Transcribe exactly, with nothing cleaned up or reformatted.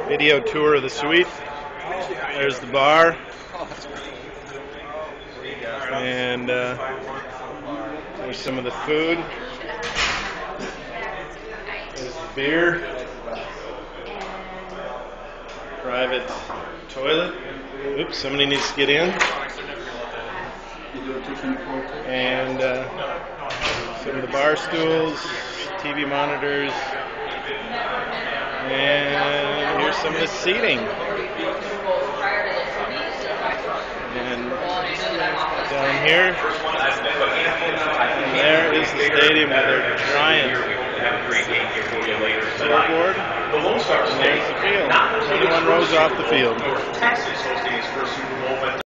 Video tour of the suite. There's the bar. And uh, there's some of the food. There's the beer. Private toilet. Oops, somebody needs to get in. And uh, some of the bar stools, T V monitors, and here's some of the seating. And down here, and there is the stadium with their giant scoreboard. And there's the field. twenty-one rows off the field.